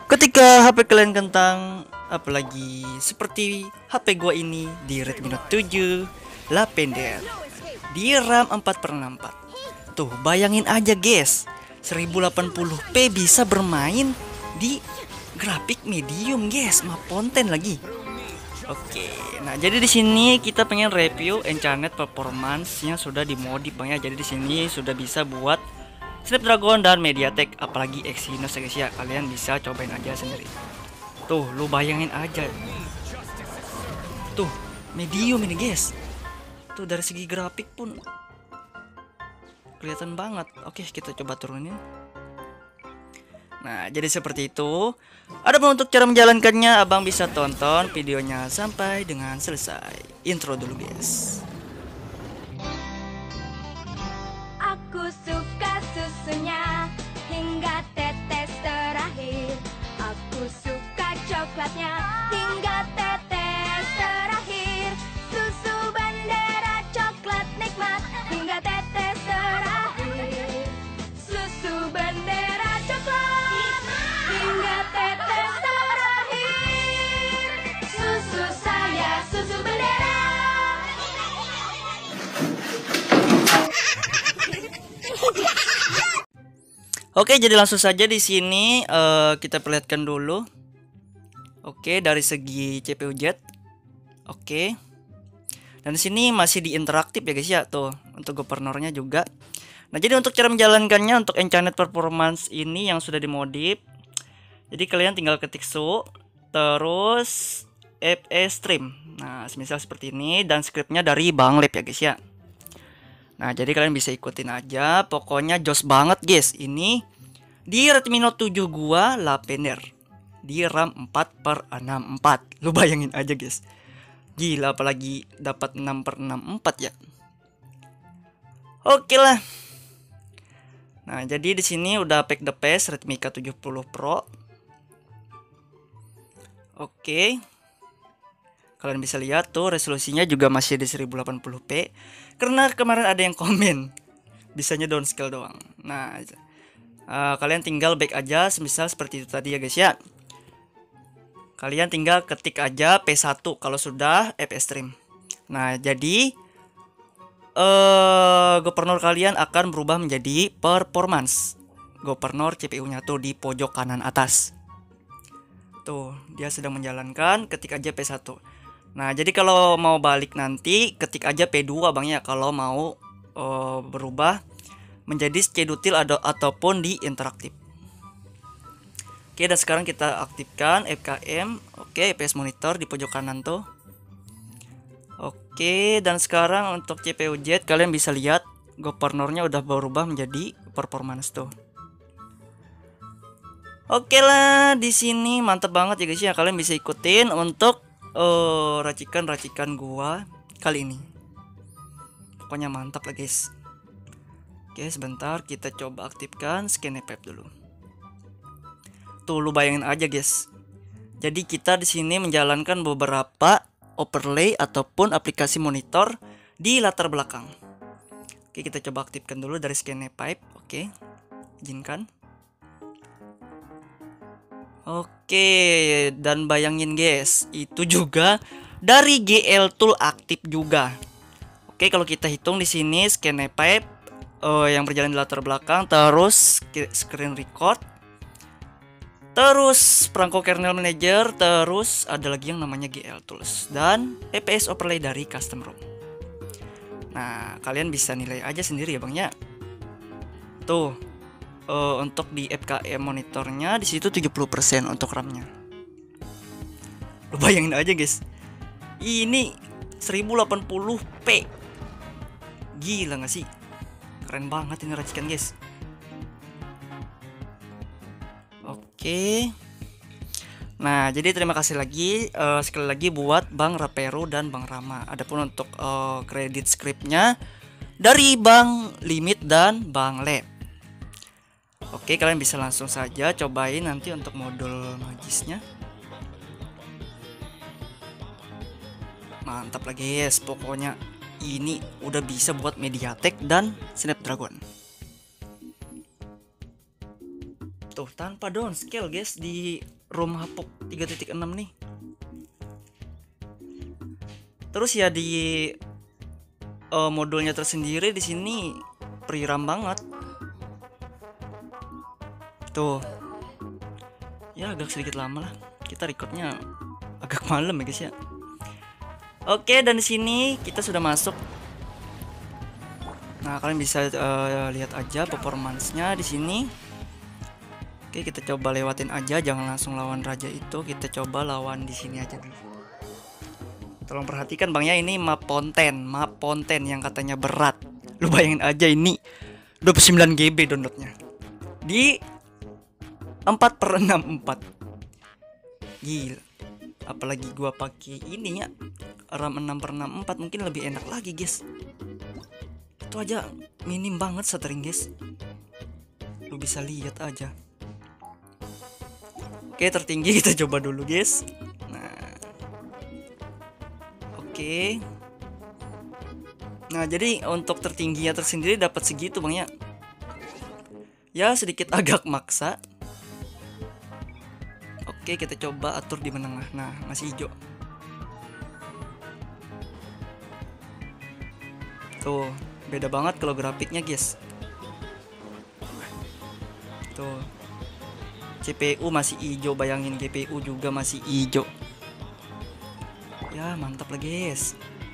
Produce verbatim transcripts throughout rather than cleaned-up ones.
Ketika H P kalian kentang, apalagi seperti H P gua ini di Redmi Note tujuh Lapender di RAM empat per enam empat. Tuh, bayangin aja guys, seribu delapan puluh p bisa bermain di grafik medium guys, map konten lagi. Oke, nah jadi di sini kita pengen review Enchanted performance yang sudah dimodif bang ya. Jadi di sini sudah bisa buat Snapdragon dan MediaTek, apalagi Exynos ya guys ya. Kalian bisa cobain aja sendiri. Tuh, lu bayangin aja. Tuh, medium ini guys. Tuh dari segi grafik pun kelihatan banget. Oke, kita coba turunin. Nah, jadi seperti itu. Adapun untuk cara menjalankannya, abang bisa tonton videonya sampai dengan selesai. Intro dulu guys. Aku suka susunya hingga tetes terakhir. Aku suka coklatnya hingga tetes terakhir. Susu Bandera coklat nikmat hingga tetes terakhir. Susu Bandera coklat hingga tetes terakhir. Susu saya, susu Bandera. Oke, jadi langsung saja di sini uh, kita perlihatkan dulu. Oke, dari segi C P U jet. Oke. Dan di sini masih di interaktif ya guys ya, tuh untuk governornya juga. Nah, jadi untuk cara menjalankannya untuk Enchanted performance ini yang sudah dimodif. Jadi kalian tinggal ketik su terus F E stream. Nah, semisal seperti ini dan scriptnya dari Bang Lab ya guys ya. Nah, jadi kalian bisa ikutin aja. Pokoknya jos banget guys. Ini di Redmi Note tujuh gua Lapender di RAM empat per enam empat. Lu bayangin aja guys. Gila, apalagi dapat enam per enam empat ya. Oke lah. Nah, jadi di sini udah pack the best Redmi K tujuh puluh Pro. Oke. Kalian bisa lihat tuh resolusinya juga masih di seribu delapan puluh p. Karena kemarin ada yang komen bisanya downscale doang. Nah, uh, kalian tinggal back aja semisal seperti itu tadi ya guys ya. Kalian tinggal ketik aja P satu kalau sudah F E stream. Nah, jadi uh, governor kalian akan berubah menjadi performance. Governor C P U-nya tuh di pojok kanan atas. Tuh, dia sedang menjalankan, ketik aja P satu. Nah, jadi kalau mau balik nanti ketik aja P dua bang ya, kalau mau uh, berubah menjadi skedutil ada ataupun di interaktif. Oke, dan sekarang kita aktifkan F K M. Oke, F P S monitor di pojok kanan tuh. Oke, dan sekarang untuk C P U jet kalian bisa lihat governornya udah berubah menjadi performance tuh. Oke lah, di sini mantap banget ya guys ya. Kalian bisa ikutin untuk Oh, racikan-racikan gua kali ini. Pokoknya mantap lah guys. Oke, sebentar kita coba aktifkan scan effect dulu. Tuh, lu bayangin aja guys. Jadi kita di sini menjalankan beberapa overlay ataupun aplikasi monitor di latar belakang. Oke, kita coba aktifkan dulu dari scan pipe. Oke, izinkan. Oke, dan bayangin guys, itu juga dari G L Tool aktif juga. Oke, kalau kita hitung di sini scan pipe uh, yang berjalan di latar belakang, terus screen record, terus perangko kernel manager, terus ada lagi yang namanya G L Tools dan F P S overlay dari custom ROM. Nah, kalian bisa nilai aja sendiri ya bang ya. Tuh. Uh, untuk di F K M monitornya di situ tujuh puluh persen untuk RAM-nya. Lu bayangin aja guys. Ini seribu delapan puluh p. Gila gak sih? Keren banget ini racikan guys. Oke. Nah, jadi terima kasih lagi uh, sekali lagi buat Bang Raperu dan Bang Rama. Adapun untuk uh, kredit scriptnya dari Bang Limit dan Bang Lab. Oke, kalian bisa langsung saja cobain nanti untuk modul magisnya. Mantap lagi guys, pokoknya ini udah bisa buat MediaTek dan Snapdragon. Tuh tanpa downscale guys di ROM hapok tiga titik enam nih. Terus ya di uh, modulnya tersendiri di sini pre-RAM banget. Tuh. Ya agak sedikit lama lah. Kita recordnya agak malam ya guys ya. Oke, dan di sini kita sudah masuk. Nah, kalian bisa uh, lihat aja performance-nya di sini. Oke, kita coba lewatin aja, jangan langsung lawan raja itu. Kita coba lawan di sini aja dulu. Tolong perhatikan Bang ya, ini map Ponten, map Ponten yang katanya berat. Lu bayangin aja ini dua puluh sembilan gigabyte downloadnya di empat per enam puluh empat. Gila. Apalagi gua pakai ini ya, RAM enam per enam puluh empat, mungkin lebih enak lagi guys. Itu aja minim banget stuttering guys. Lu bisa lihat aja. Oke, tertinggi kita coba dulu guys. Nah, oke. Nah, jadi untuk tertingginya tersendiri dapat segitu Bang ya. Ya sedikit agak maksa. Oke, kita coba atur di menengah. Nah, masih hijau. Tuh, beda banget kalau grafiknya guys. Tuh, C P U masih hijau, bayangin G P U juga masih hijau. Ya mantap lah guys.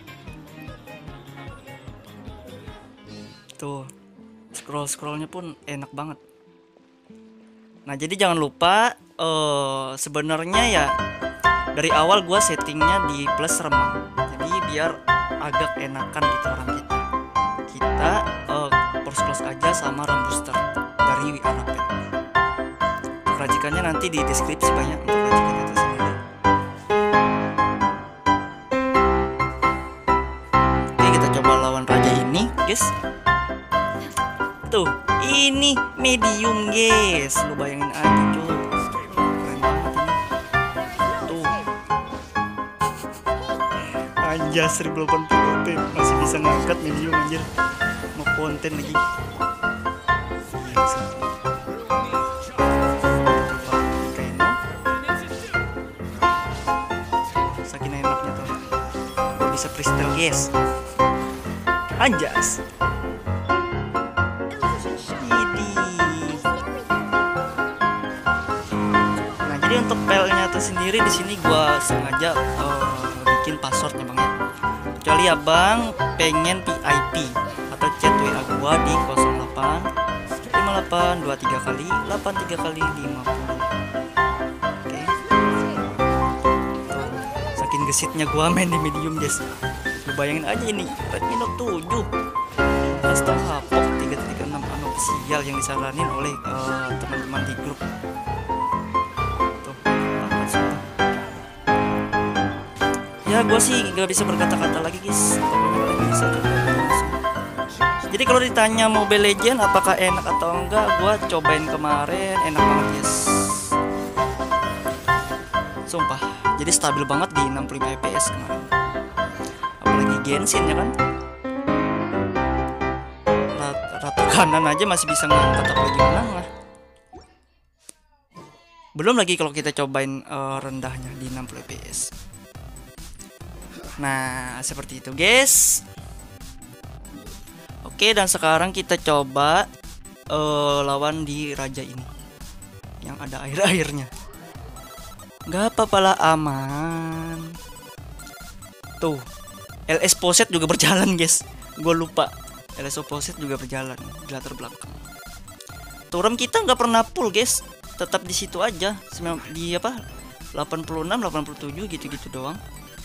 Tuh, scroll-scrollnya pun enak banget. Nah, jadi jangan lupa uh, sebenarnya ya dari awal gua settingnya di plus remang. Jadi biar agak enakan gitu orang kita. Kita uh, force close aja sama RAM booster dari W R Rapid. Racikannya nanti di deskripsi banyak untuk racikannya tersendiri. Oke, kita coba lawan raja ini, guys. Tuh, ini medium, guys. Lu bayangin aja, cuy. Keren banget ini. Tuh. Anjas seribu delapan puluh p masih bisa ngangkat medium anjir. Mau konten lagi. Saking enaknya tuh. Bisa freestyle, guys. Anjas. Untuk pelnya itu sendiri di sini gua sengaja uh, bikin passwordnya Bang ya. Kecuali abang pengen V I P atau chat W A gua di nol delapan lima delapan dua tiga kali delapan tiga kali lima puluh. Oke. Tuh, saking gesitnya gua main di medium guys. Lu bayangin aja ini Redmi Note tujuh custom hapok tiga titik enam unofficial yang disaranin oleh uh, teman-teman di grup. Ya gue sih gak bisa berkata-kata lagi guys. Pokoknya bisa coba langsung. Jadi kalau ditanya Mobile Legends apakah enak atau enggak, gue cobain kemarin, enak banget guys. Sumpah, jadi stabil banget di enam puluh lima F P S kemarin. Apalagi Genshin ya kan, rata kanan aja masih bisa ngangkat, apalagi menengah. Belum lagi kalau kita cobain uh, rendahnya di enam puluh F P S. Nah, seperti itu guys. Oke, dan sekarang kita coba uh, lawan di raja ini yang ada air-airnya. Gak apa-apa lah, aman. Tuh, L S Poset juga berjalan guys. Gue lupa, L S Poset juga berjalan di latar belakang. Turun kita nggak pernah full guys, tetap di situ aja. Di apa? delapan puluh enam, delapan puluh tujuh gitu-gitu doang.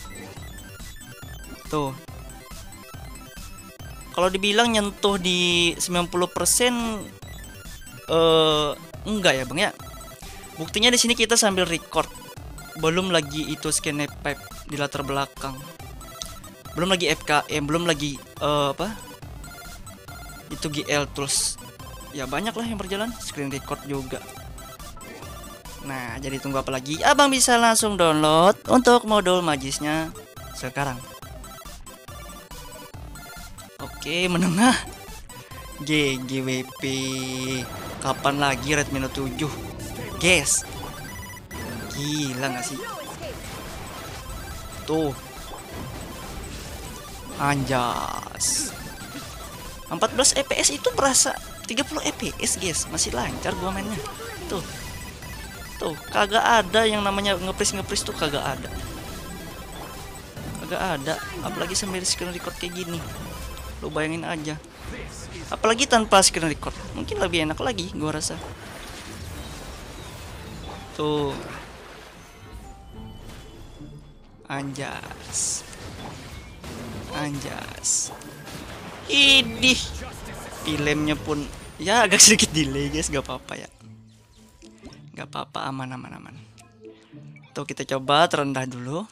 Tuh, kalau dibilang nyentuh di sembilan puluh persen uh, enggak ya Bang ya. Buktinya di sini kita sambil record. Belum lagi itu scan pipe di latar belakang. Belum lagi F K M, belum lagi uh, apa? Itu G L tools. Ya banyak lah yang berjalan, screen record juga. Nah, jadi tunggu apa lagi? Abang bisa langsung download untuk modul majisnya sekarang. Oke, menengah G G W P. Kapan lagi Redmi Note tujuh? Guys, Gila nggak sih? Tuh. Anjas. empat belas F P S itu berasa tiga puluh F P S, guys. Masih lancar gua mainnya. Tuh. Tuh, kagak ada yang namanya ngepris-ngepris tuh, kagak ada. Kagak ada, apalagi sambil screen record kayak gini. Lo bayangin aja. Apalagi tanpa screen record, mungkin lebih enak lagi gua rasa. Tuh. Anjas. Anjas. Idih. Dilemnya pun ya agak sedikit delay, guys, gak apa-apa ya. Gak apa-apa, aman aman aman. Tuh, kita coba terendah dulu.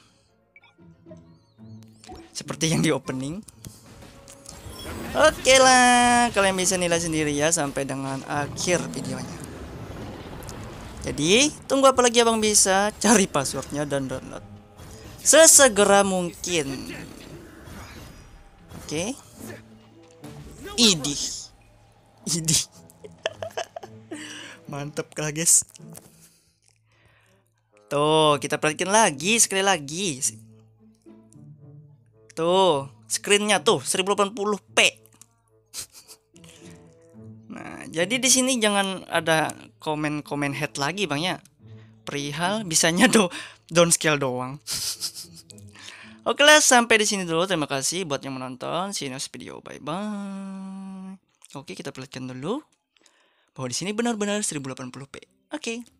Seperti yang di opening. Oke lah, kalian bisa nilai sendiri ya sampai dengan akhir videonya. Jadi, tunggu apa lagi abang, bisa cari passwordnya dan download sesegera mungkin. Oke. Idih. Idih. Mantap kah, guys? Tuh, kita perhatikan lagi sekali lagi. Tuh, screennya tuh seribu delapan puluh p. Nah, jadi di sini jangan ada komen-komen head lagi, Bang ya. Perihal bisanya do downscale doang. Oke lah, sampai di sini dulu. Terima kasih buat yang menonton. See you next video. Bye bye. Oke, kita perlihatkan dulu bahwa di sini benar-benar seribu delapan puluh p. Oke.